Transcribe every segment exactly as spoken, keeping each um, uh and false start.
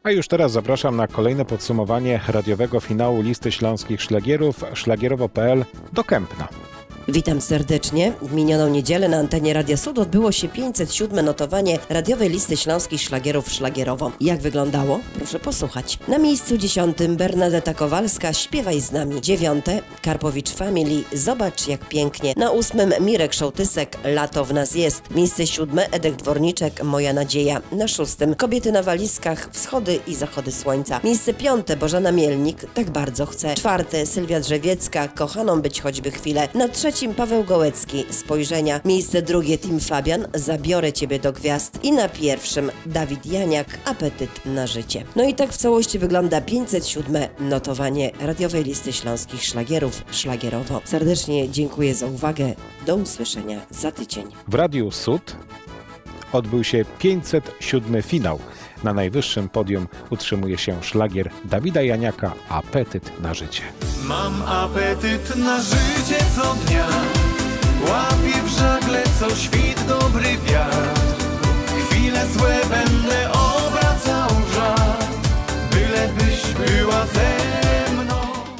A już teraz zapraszam na kolejne podsumowanie radiowego finału listy śląskich szlagierów szlagierowo kropka p l do Kępna. Witam serdecznie. W minioną niedzielę na antenie Radia Sud odbyło się pięćset siódme notowanie radiowej listy śląskich szlagierów szlagierowo. Jak wyglądało? Proszę posłuchać. Na miejscu dziesiątym Bernadeta Kowalska Śpiewaj z nami. Dziewiąte Karpowicz Family Zobacz jak pięknie. Na ósmym Mirek Szołtysek Lato w nas jest. Miejsce siódme Edek Dworniczek Moja nadzieja. Na szóstym Kobiety na walizkach Wschody i zachody słońca. Miejsce piąte Bożena Mielnik Tak bardzo chcę. Czwarte Sylwia Drzewiecka Kochaną być choćby chwilę. Na trzecim Paweł Gołecki Spojrzenia. Miejsce drugie Tim Fabian Zabiorę ciebie do gwiazd. I na pierwszym Dawid Janiak Apetyt na życie. No i tak w całości wygląda pięćset siódme notowanie radiowej listy śląskich szlagierów szlagierowo. Serdecznie dziękuję za uwagę. Do usłyszenia za tydzień. W Radiu Sud odbył się pięćset siódmy finał. Na najwyższym podium utrzymuje się szlagier Dawida Janiaka Apetyt na życie. Mam apetyt na życie co dnia, łapię w żagle co świt dobry wiatr. Chwile złe będę obracał w żart, bylebyś była ze mną.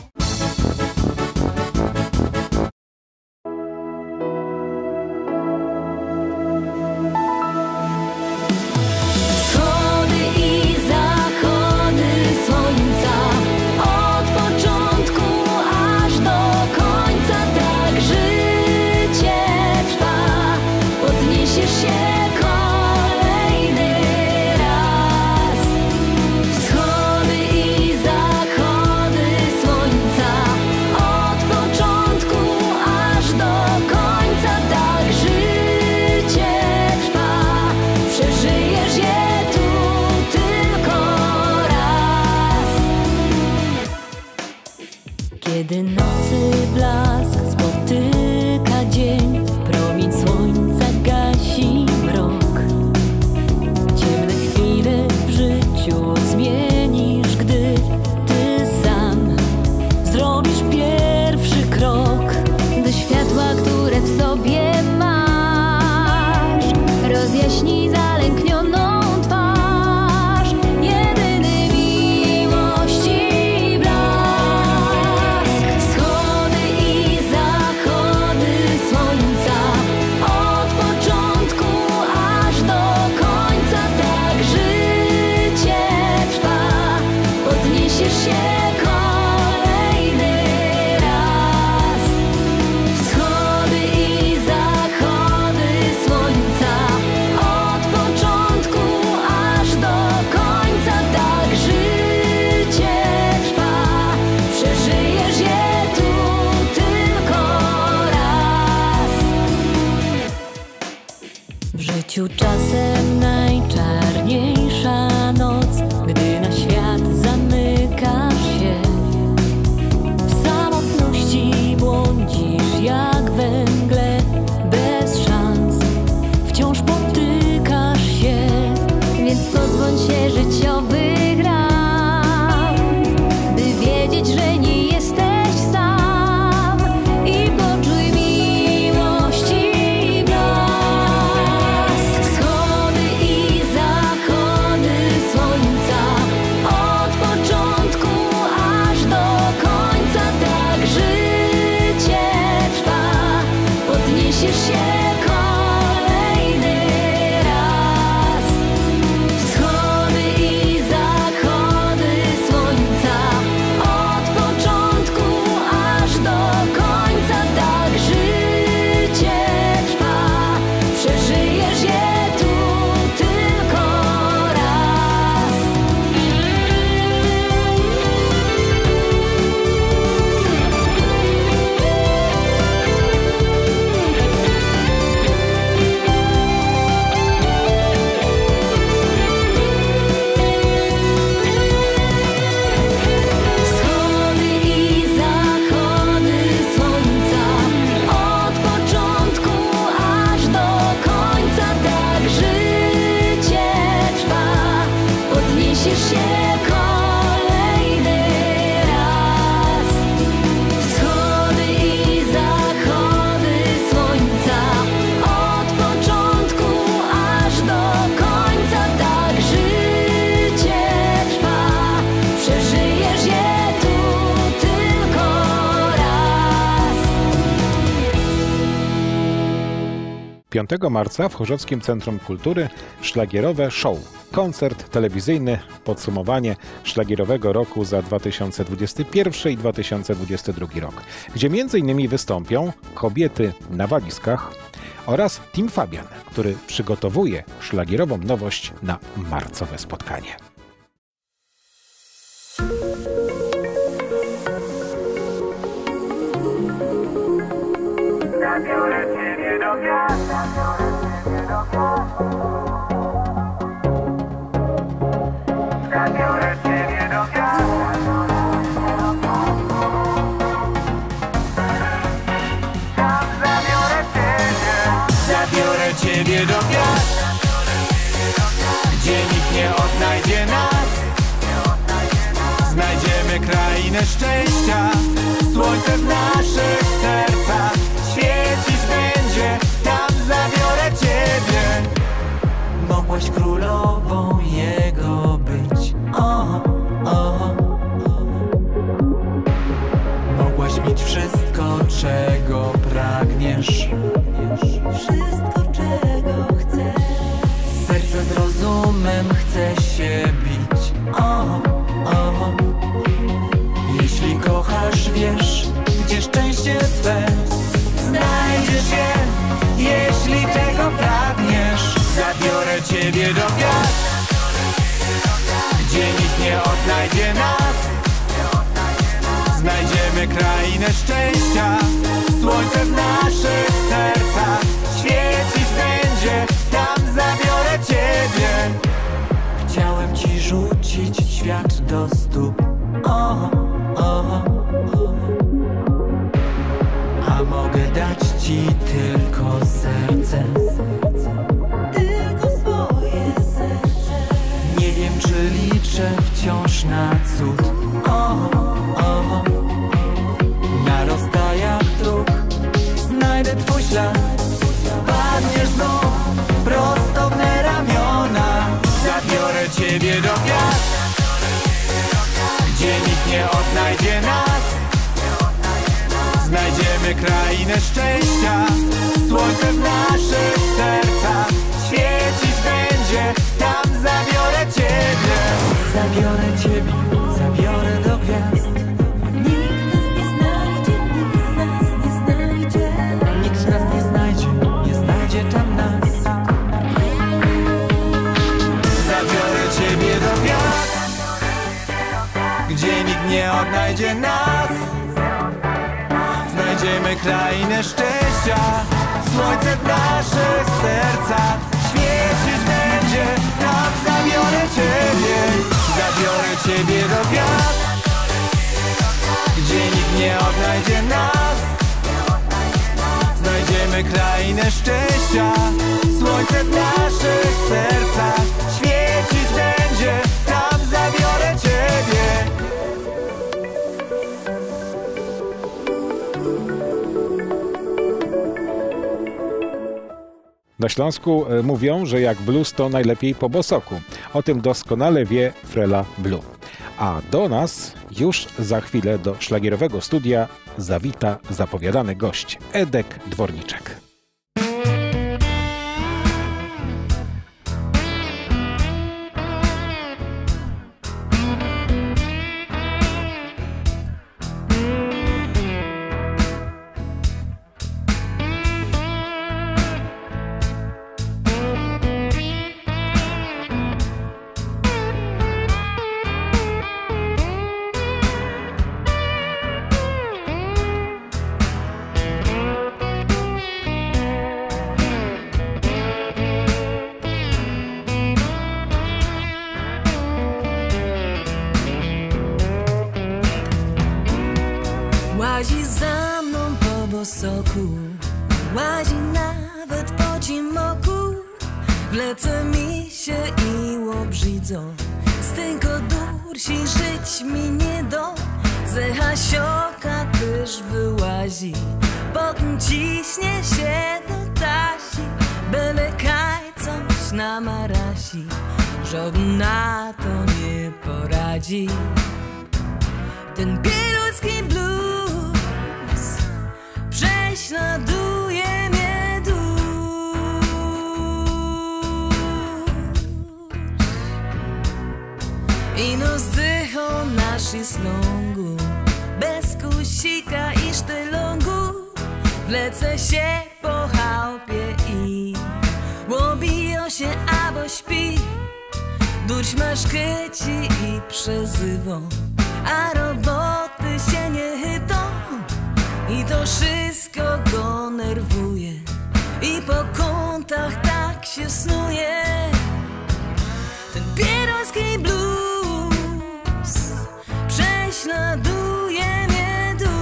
Kiedy nocy blask spotyka dzień, promień słońca gasi mrok. Ciemne chwile w życiu zmienisz, gdy ty sam zrobisz pierwszy krok do światła, które w sobie masz. Rozjaśnij zalęknioną czasem najczarniejsza noc, gdy na świat zamykasz się. W samotności błądzisz jak we mgle, bez szans wciąż potykasz się. Więc pozbądź się życiowych ram, by wiedzieć, że nie jesteś sam i poczuj miłości blask. Słonca piątego marca w Chorzowskim Centrum Kultury szlagierowe show. Koncert telewizyjny, podsumowanie szlagierowego roku za dwa tysiące dwudziesty pierwszy i dwa tysiące dwudziesty drugi rok, gdzie między innymi wystąpią Kobiety na walizkach oraz Team Fabian, który przygotowuje szlagierową nowość na marcowe spotkanie. Zabiorę ciebie do gwiazd, zabiorę ciebie do gwiazd. Tam zabiorę ciebie, zabiorę ciebie do gwiazd, gdzie nikt nie odnajdzie nas. Znajdziemy krainę szczęścia, słońce w naszych sercach świecić będzie, tam zabiorę ciebie. Mogłaś królową jego być, o, o. Mogłaś mieć wszystko, czego pragniesz, wszystko, czego chcesz. Serce z rozumem chce się bić, o, o. Jeśli kochasz, wiesz, gdzie szczęście twe. Znajdziesz je, jeśli tego pragniesz. Zabiorę ciebie do gwiazd, gdzie nikt nie odnajdzie nas. Znajdziemy krainę szczęścia, słońce w naszych sercach świecić będzie, tam zabiorę ciebie. Chciałem ci rzucić świat do stóp, o, o. A mogę dać ci tylko serce, tylko swoje serce. Nie wiem, czy liczę wciąż na cud, o, o. Na rozstajach dróg znajdę twój ślad. Wpadniesz znów prosto w me ramiona. Zabiorę ciebie do gwiazd, gdzie nikt nie odnajdzie nas. Znajdziemy krainę szczęścia, słońce w naszych sercach świecić będzie, tam zabiorę ciebie. Zabiorę ciebie, zabiorę do gwiazd. Nikt nas nie znajdzie, nikt nas nie znajdzie. Nikt nas nie znajdzie, nie znajdzie tam nas. Zabiorę ciebie do gwiazd, gdzie nikt nie odnajdzie nas. Znajdziemy krainę szczęścia, słońce w naszych sercach świecić będzie, tam zabiorę ciebie. Zabiorę ciebie do gwiazd, gdzie nikt nie odnajdzie nas. Znajdziemy krainę szczęścia, słońce w naszych sercach świecić będzie, tam zabiorę ciebie. Na Śląsku mówią, że jak blues to najlepiej po bosoku. O tym doskonale wie Frela Blue. A do nas już za chwilę do szlagierowego studia zawita zapowiadany gość Edek Dworniczek. Łazi za mną po bosoku, łazi nawet po cimoku. Wlecę mi się i łobrzydzą, z tego dursi żyć mi nie do. Ze hasioka też wyłazi, potem ciśnie się do tasi. Byle kaj coś namarasi, żaden na to nie poradzi. Ten pierucki blues prześladuje mnie dusz. Ino zdycho naszy slągu, bez kusika i sztylągu, wlecę się po chałupie i łobijo się abo śpi. Duć masz chyci i przezywą, a roboty się nie chytą. I to wszystko go nerwuje i po kątach tak się snuje. Ten pieroński blues prześladuje mnie dusz.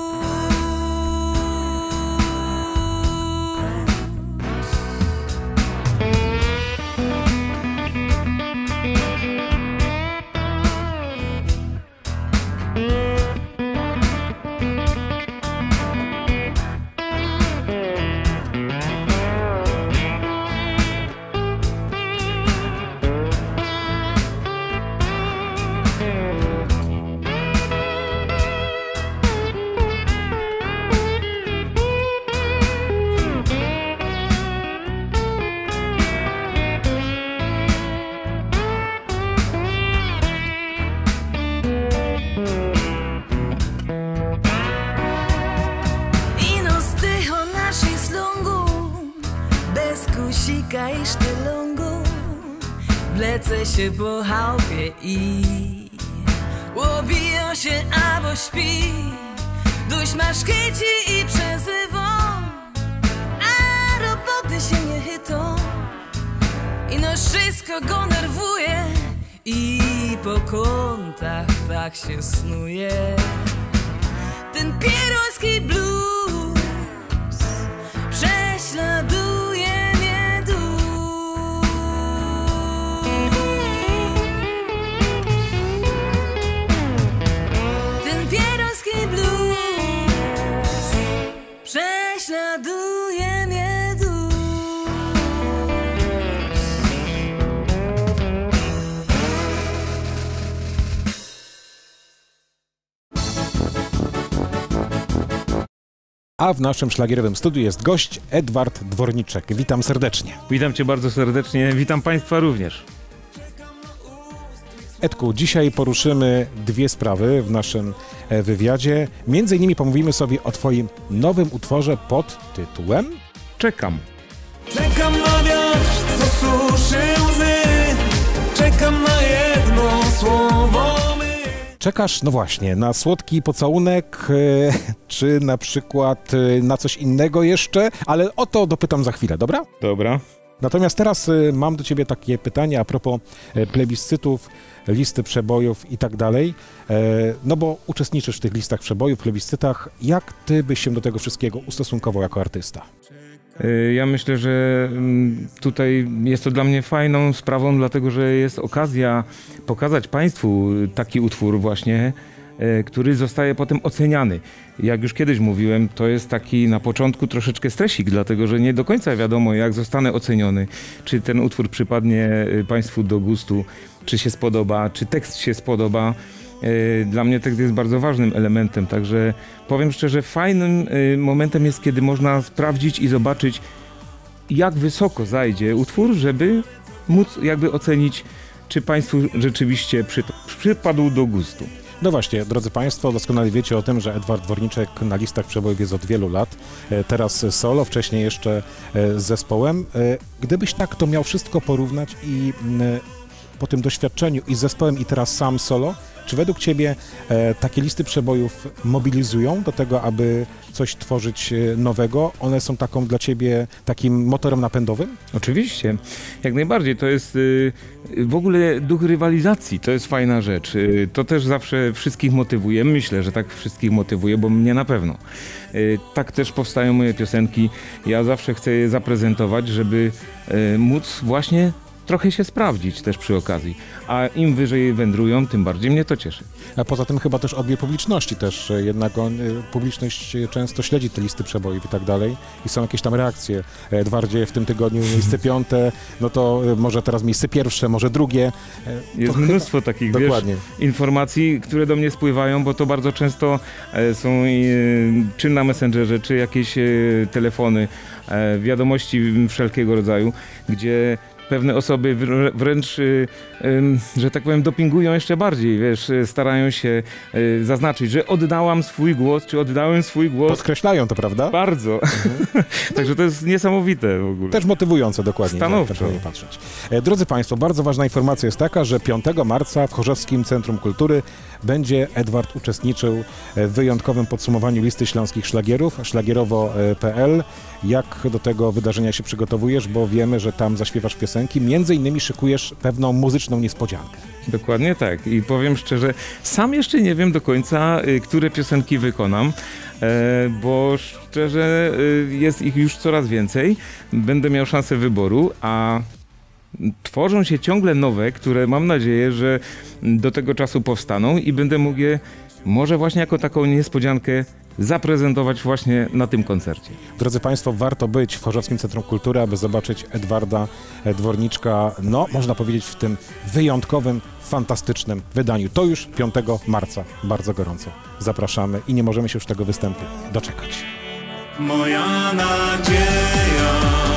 Kusika i sztylągu, wlecę się po chałupie i łobijo się abo śpi. Duś masz chyci i przezywą, a roboty się nie chytą. I no wszystko go nerwuje i po kątach tak się snuje. Ten pieroński blues prześladuje. Prześladuje mnie dusz. A w naszym szlagierowym studiu jest gość Edward Dworniczek. Witam serdecznie. Witam Cię bardzo serdecznie, witam Państwa również. Edku, dzisiaj poruszymy dwie sprawy w naszym wywiadzie. Między innymi pomówimy sobie o Twoim nowym utworze pod tytułem Czekam. Czekam na wiatr, co suszy łzy. Czekam na jedno słowo my. Czekasz, no właśnie, na słodki pocałunek, e, czy na przykład e, na coś innego jeszcze, ale o to dopytam za chwilę, dobra? Dobra. Natomiast teraz y, mam do Ciebie takie pytanie a propos y, plebiscytów, listy przebojów i tak dalej. E, no bo uczestniczysz w tych listach przebojów, plebiscytach. Jak Ty byś się do tego wszystkiego ustosunkował jako artysta? Ja myślę, że tutaj jest to dla mnie fajną sprawą, dlatego że jest okazja pokazać Państwu taki utwór właśnie, który zostaje potem oceniany. Jak już kiedyś mówiłem, to jest taki na początku troszeczkę stresik, dlatego że nie do końca wiadomo, jak zostanę oceniony, czy ten utwór przypadnie Państwu do gustu, czy się spodoba, czy tekst się spodoba. Dla mnie tekst jest bardzo ważnym elementem, także powiem szczerze, fajnym momentem jest, kiedy można sprawdzić i zobaczyć, jak wysoko zajdzie utwór, żeby móc jakby ocenić, czy Państwu rzeczywiście przy, przypadł do gustu. No właśnie, drodzy Państwo, doskonale wiecie o tym, że Edward Dworniczek na listach przebojów jest od wielu lat. Teraz solo, wcześniej jeszcze z zespołem. Gdybyś tak to miał wszystko porównać i po tym doświadczeniu i z zespołem i teraz sam solo, czy według Ciebie e, takie listy przebojów mobilizują do tego, aby coś tworzyć nowego? One są taką dla Ciebie takim motorem napędowym? Oczywiście, jak najbardziej. To jest y, w ogóle duch rywalizacji, to jest fajna rzecz. Y, to też zawsze wszystkich motywuje. Myślę, że tak wszystkich motywuje, bo mnie na pewno. Y, tak też powstają moje piosenki. Ja zawsze chcę je zaprezentować, żeby y, móc właśnie trochę się sprawdzić też przy okazji, a im wyżej wędrują, tym bardziej mnie to cieszy. A poza tym chyba też odbiór publiczności też, jednak on, publiczność często śledzi te listy przebojów i tak dalej i są jakieś tam reakcje. Edwardzie, w tym tygodniu miejsce piąte, no to może teraz miejsce pierwsze, może drugie. Jest to mnóstwo chyba takich dokładnie. Wiesz, informacji, które do mnie spływają, bo to bardzo często są czy na Messengerze, czy jakieś telefony, wiadomości wszelkiego rodzaju, gdzie pewne osoby wr- wręcz, y, y, że tak powiem, dopingują jeszcze bardziej, wiesz, y, starają się y, zaznaczyć, że oddałam swój głos, czy oddałem swój głos. Podkreślają to, prawda? Bardzo. Także to jest niesamowite w ogóle. Też motywujące dokładnie. Stanowczo. Tak, nie patrzeć. E, Drodzy Państwo, bardzo ważna informacja jest taka, że piątego marca w Chorzowskim Centrum Kultury będzie Edward uczestniczył w wyjątkowym podsumowaniu listy śląskich szlagierów, szlagierowo kropka p l. Jak do tego wydarzenia się przygotowujesz, bo wiemy, że tam zaśpiewasz piosenki, między innymi szykujesz pewną muzyczną niespodziankę. Dokładnie tak. I powiem szczerze, sam jeszcze nie wiem do końca, y, które piosenki wykonam, e, bo szczerze y, jest ich już coraz więcej. Będę miał szansę wyboru, a tworzą się ciągle nowe, które mam nadzieję, że do tego czasu powstaną i będę mógł je może właśnie jako taką niespodziankę zaprezentować właśnie na tym koncercie. Drodzy Państwo, warto być w Chorzowskim Centrum Kultury, aby zobaczyć Edwarda Dworniczka, no można powiedzieć w tym wyjątkowym, fantastycznym wydaniu. To już piątego marca. Bardzo gorąco zapraszamy i nie możemy się już tego występu doczekać. Moja nadzieja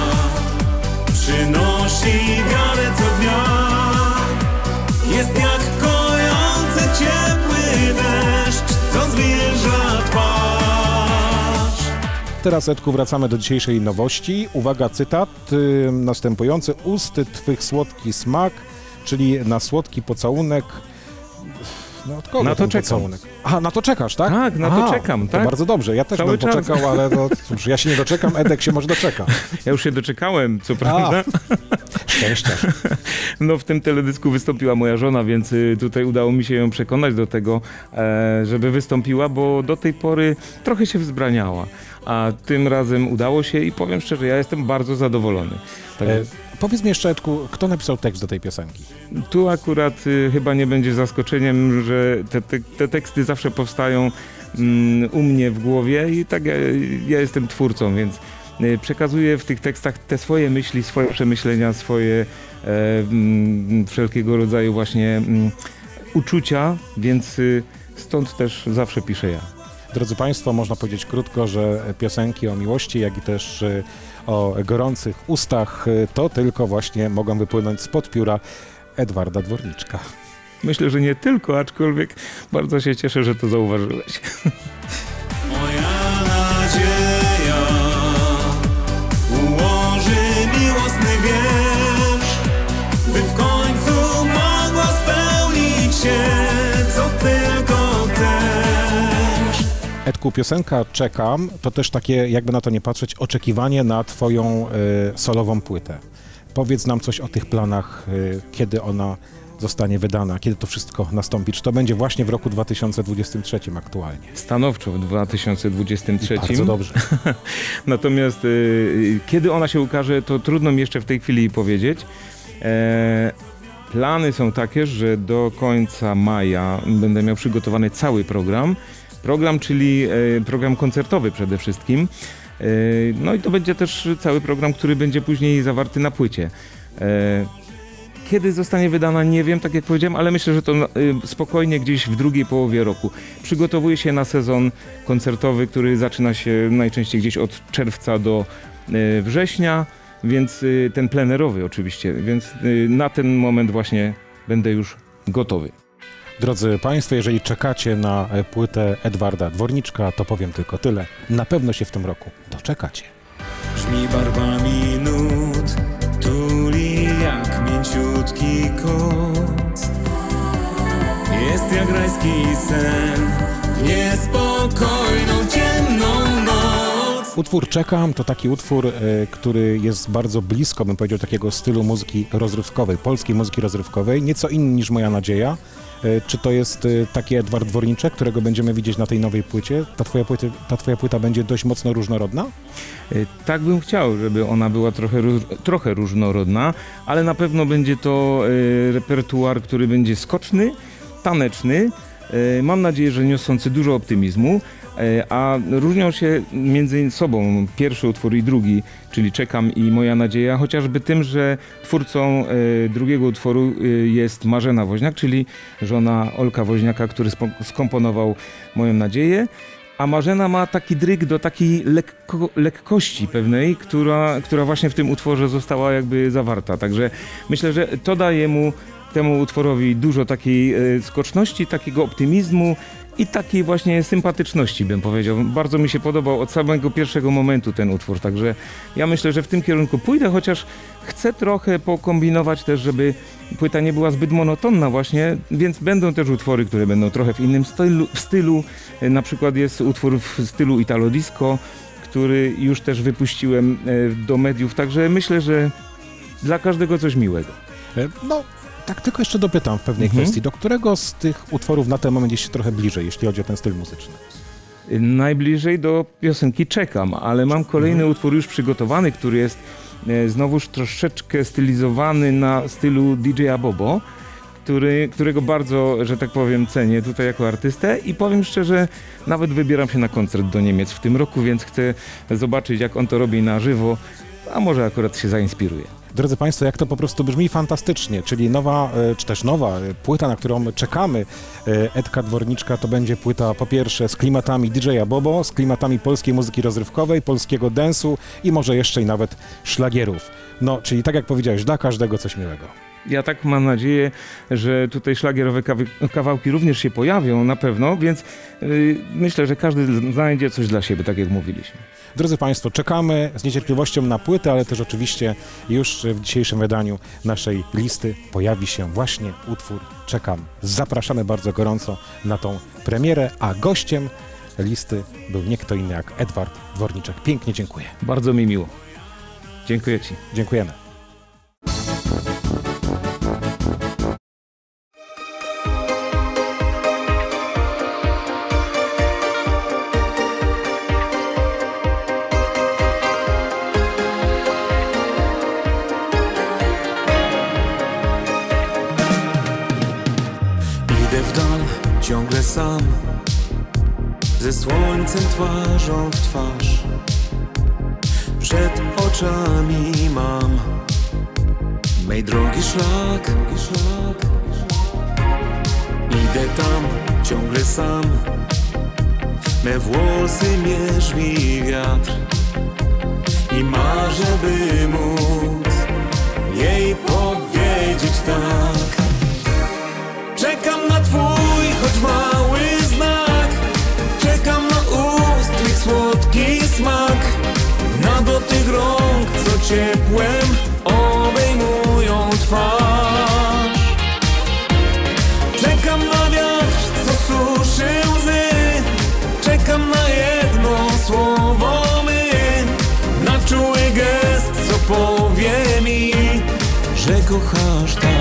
przynosi wiarę co dnia. Jest jak kojący ciepły deszcz, co zwierza twarz. Teraz, Edku, wracamy do dzisiejszej nowości. Uwaga, cytat y, następujący. Usty twych słodki smak, czyli na słodki pocałunek. No, od kogo Na to ten czekam. pocałunek? Aha, na to czekasz, tak? Tak, na to czekam, To tak. bardzo dobrze, ja też Cały bym czas. poczekał, ale no, cóż, ja się nie doczekam, Edek się może doczeka. Ja już się doczekałem, co prawda. Szczęścia. No w tym teledysku wystąpiła moja żona, więc y, tutaj udało mi się ją przekonać do tego, e, żeby wystąpiła, bo do tej pory trochę się wzbraniała. A tym razem udało się i powiem szczerze, ja jestem bardzo zadowolony. Tak, E, powiedz mi jeszcze, Edku, kto napisał tekst do tej piosenki? tu akurat y, chyba nie będzie zaskoczeniem, że te, te, te teksty zawsze powstają mm, u mnie w głowie i tak ja, ja jestem twórcą, więc y, przekazuję w tych tekstach te swoje myśli, swoje przemyślenia, swoje e, mm, wszelkiego rodzaju właśnie mm, uczucia, więc y, stąd też zawsze piszę ja. Drodzy Państwo, można powiedzieć krótko, że piosenki o miłości, jak i też y, o gorących ustach, y, to tylko właśnie mogą wypłynąć spod pióra Edwarda Dworniczka. Myślę, że nie tylko, aczkolwiek bardzo się cieszę, że to zauważyłeś. Moja nadzieja ułoży miłosny wiersz, by w końcu mogła spełnić się, co tylko chcesz. Edku, piosenka Czekam to też takie, jakby na to nie patrzeć, oczekiwanie na Twoją y, solową płytę. Powiedz nam coś o tych planach, y, kiedy ona zostanie wydana, kiedy to wszystko nastąpi. Czy to będzie właśnie w roku dwa tysiące dwudziestym trzecim aktualnie? Stanowczo w dwa tysiące dwudziestym trzecim. Bardzo dobrze. Natomiast y, kiedy ona się ukaże, to trudno mi jeszcze w tej chwili powiedzieć. E, plany są takie, że do końca maja będę miał przygotowany cały program. Program, czyli e, program koncertowy przede wszystkim. E, no i to będzie też cały program, który będzie później zawarty na płycie. E, Kiedy zostanie wydana, nie wiem, tak jak powiedziałem, ale myślę, że to y, spokojnie gdzieś w drugiej połowie roku. Przygotowuję się na sezon koncertowy, który zaczyna się najczęściej gdzieś od czerwca do y, września, więc y, ten plenerowy oczywiście, więc y, na ten moment właśnie będę już gotowy. Drodzy Państwo, jeżeli czekacie na e, płytę Edwarda Dworniczka, to powiem tylko tyle. Na pewno się w tym roku doczekacie. Brzmi barwami nut, tuli jak mięciutki koc. Jest jak rajski sen, w niespokojną, ciemną noc. Utwór Czekam to taki utwór, e, który jest bardzo blisko, bym powiedział, takiego stylu muzyki rozrywkowej, polskiej muzyki rozrywkowej, nieco inny niż Moja Nadzieja. E, Czy to jest e, taki Edward Dworniczek, którego będziemy widzieć na tej nowej płycie? Ta twoja płyta, ta twoja płyta będzie dość mocno różnorodna? Y, Tak bym chciał, żeby ona była trochę, róż- trochę różnorodna, ale na pewno będzie to y, repertuar, który będzie skoczny, taneczny, y, mam nadzieję, że niosący dużo optymizmu, y, a różnią się między sobą pierwszy utwór i drugi, czyli Czekam i Moja Nadzieja, chociażby tym, że twórcą y, drugiego utworu y, jest Marzena Woźniak, czyli żona Olka Woźniaka, który spo- skomponował Moją Nadzieję. A Marzena ma taki dryg do takiej lekko, lekkości pewnej, która, która właśnie w tym utworze została jakby zawarta. Także myślę, że to daje mu, temu utworowi dużo takiej e, skoczności, takiego optymizmu i takiej właśnie sympatyczności, bym powiedział. Bardzo mi się podobał od samego pierwszego momentu ten utwór, także ja myślę, że w tym kierunku pójdę, chociaż chcę trochę pokombinować też, żeby płyta nie była zbyt monotonna właśnie, więc będą też utwory, które będą trochę w innym stylu, w stylu. Na przykład jest utwór w stylu Italo Disco, który już też wypuściłem do mediów, także myślę, że dla każdego coś miłego. No, tak tylko jeszcze dopytam w pewnej Mhm. kwestii, do którego z tych utworów na ten moment jest się trochę bliżej, jeśli chodzi o ten styl muzyczny? Najbliżej do piosenki czekam, ale mam kolejny utwór już przygotowany, który jest e, znowuż troszeczkę stylizowany na stylu D J Bobo, który, którego bardzo, że tak powiem, cenię tutaj jako artystę i powiem szczerze, nawet wybieram się na koncert do Niemiec w tym roku, więc chcę zobaczyć, jak on to robi na żywo, a może akurat się zainspiruje. Drodzy Państwo, jak to po prostu brzmi fantastycznie, czyli nowa, e, czy też nowa e, płyta, na którą czekamy, e, Edka Dworniczka, to będzie płyta po pierwsze z klimatami D J Bobo, z klimatami polskiej muzyki rozrywkowej, polskiego dance'u i może jeszcze i nawet szlagierów. No, czyli tak jak powiedziałeś, dla każdego coś miłego. Ja tak mam nadzieję, że tutaj szlagierowe kawy- kawałki również się pojawią na pewno, więc yy, myślę, że każdy znajdzie coś dla siebie, tak jak mówiliśmy. Drodzy Państwo, czekamy z niecierpliwością na płytę, ale też oczywiście już w dzisiejszym wydaniu naszej listy pojawi się właśnie utwór Czekam. Zapraszamy bardzo gorąco na tą premierę, a gościem listy był nie kto inny jak Edward Dworniczek. Pięknie dziękuję. Bardzo mi miło. Dziękuję Ci. Dziękujemy. Idę w dal, ciągle sam, ze słońcem twarzą w twarz. Przed oczami mam mej drogi szlak. Idę tam, ciągle sam, me włosy mierzwi wiatr i marzę, by móc jej powiedzieć tak. Czekam na twój, choć mały znak. Czekam na ust twych słodki smak. Na dotyk rąk, co ciepłem obejmują twarz. Czekam na wiatr, co suszy łzy. Czekam na jedno słowo my. Na czuły gest, co powie mi, że kochasz tak.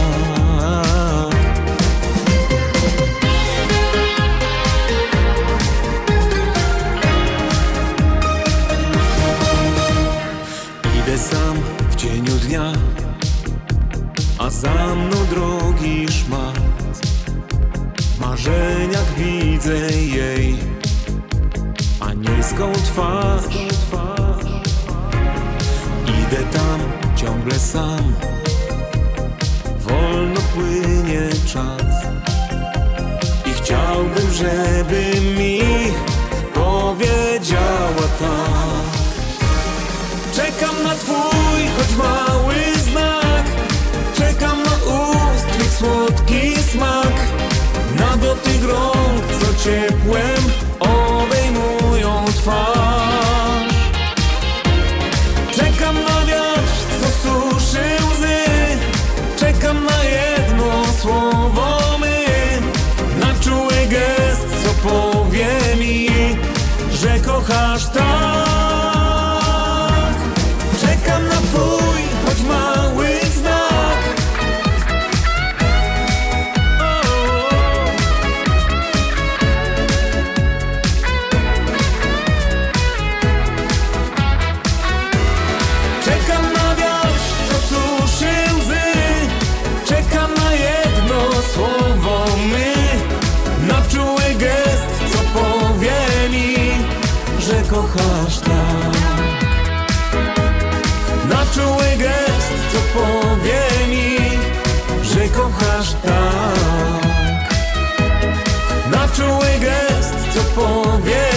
Sam w cieniu dnia, a za mną drogi szmat. W marzeniach widzę jej anielską twarz. Idę tam ciągle sam, wolno płynie czas i chciałbym, żeby mi powiedziała tak. Czekam na twój, choć mały znak. Czekam na ust twych słodki smak. Na dotyk rąk, co ciepłem obejmują twarz. Czekam na wiatr, co suszy łzy. Czekam na jedno słowo my. Na czuły gest, co powie mi, że kochasz tak. Czekam na twój, choć mały znak. Czekam na wiatr, co suszy łzy. Czekam na jedno słowo my. Na czuły gest, co powie mi, że kochasz tak. Na czuły gest, co powie mi, że kochasz tak. Na czuły gest, co powie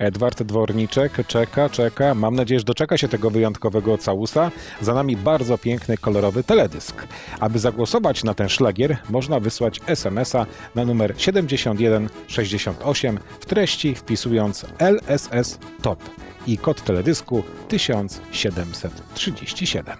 Edward Dworniczek czeka, czeka. Mam nadzieję, że doczeka się tego wyjątkowego całusa. Za nami bardzo piękny, kolorowy teledysk. Aby zagłosować na ten szlagier, można wysłać es em es a na numer siedemdziesiąt jeden sześćdziesiąt osiem, w treści wpisując L S S Top i kod teledysku tysiąc siedemset trzydzieści siedem.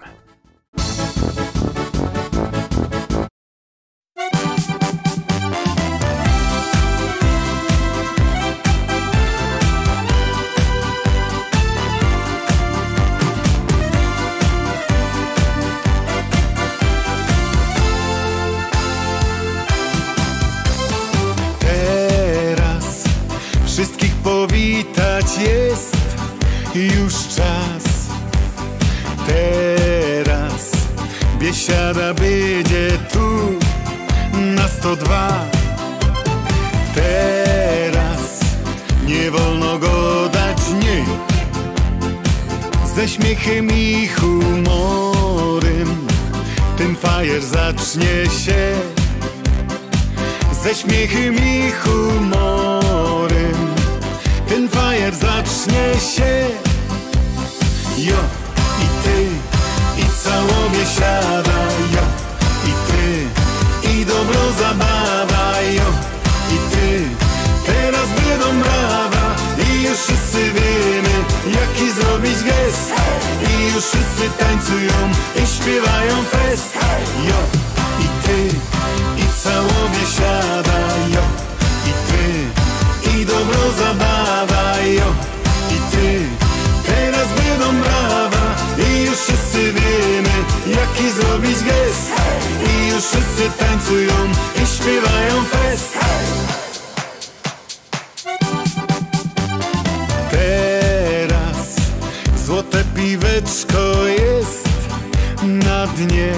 Wszystkich powitać jest już czas. Teraz biesiada będzie tu na sto dwa. Teraz nie wolno go dać, nie. Ze śmiechem i humorem ten fajer zacznie się. Ze śmiechem i humorem ten fajer zacznie się. Jo, i ty, i całą biesiada, jo, i ty, i dobro zabawa, jo, i ty. Teraz będą brawa i już wszyscy wiemy, jaki zrobić gest. I już wszyscy tańcują i śpiewają fest. Jo, i ty, i całą biesiada, jo, i ty, i dobro zabawa, jo, i ty. Teraz będą brawa i już wszyscy wiemy, jaki zrobić gest. I już wszyscy tańcują i śpiewają fest. Teraz złote piweczko jest na dnie.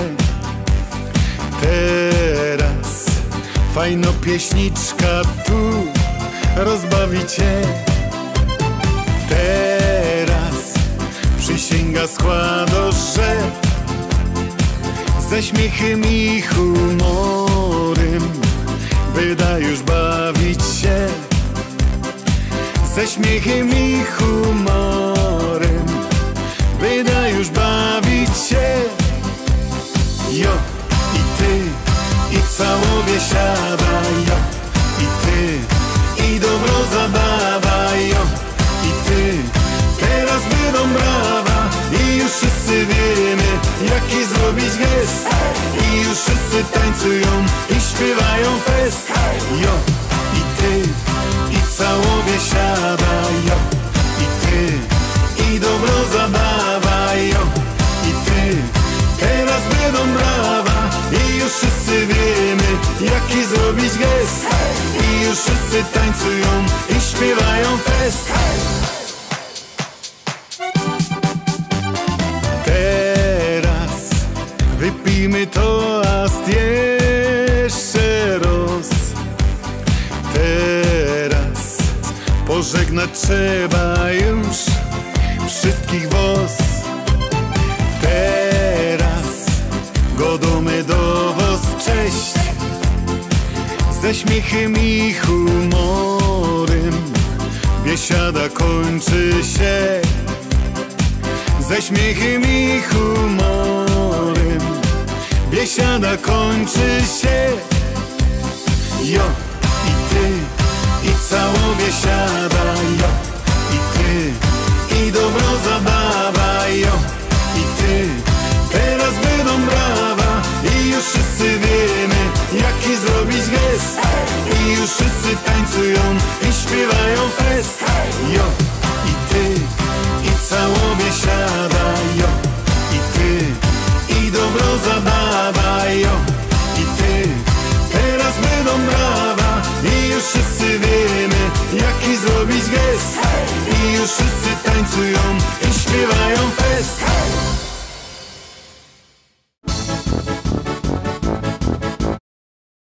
Teraz fajno pieśniczka tu rozbawi cię. Teraz przysięga składa, że ze śmiechem i humorem wyda już bawić się. Ze śmiechem i humorem wyda już bawić się. Jo, i ty, i całą biesiada, jo, i ty, i dobro zabawa, jo, i ty. Teraz będą brawa i już wszyscy wiemy, jaki zrobić gest. I już wszyscy tańcują i śpiewają fest. Jo, i ty, i całą biesiada, jo, i ty, i dobro zabawa, jo, i ty. Teraz będą brawa i już wszyscy wiemy, jaki zrobić gest. I już wszyscy tańcują i śpiewają fest. Teraz wypijmy toast jeszcze raz. Teraz pożegnać trzeba już wszystkich was. Teraz godomy do was, cześć. Ze śmiechem i humorem biesiada kończy się. Ze śmiechem i humorem biesiada kończy się. Jo, i ty, i całą biesiada, jo, i ty, i dobro zabawa, jo, i ty. Teraz będą brawa i już wszyscy wiemy, jaki zrobić gest. I już wszyscy tańcują i śpiewają fest. Jo, i ty, i całą biesiada, jo, i ty, i dobro zabawa, jo, i ty. Teraz będą brawa i już wszyscy wiemy, jaki zrobić gest. I już wszyscy tańcują i śpiewają fest.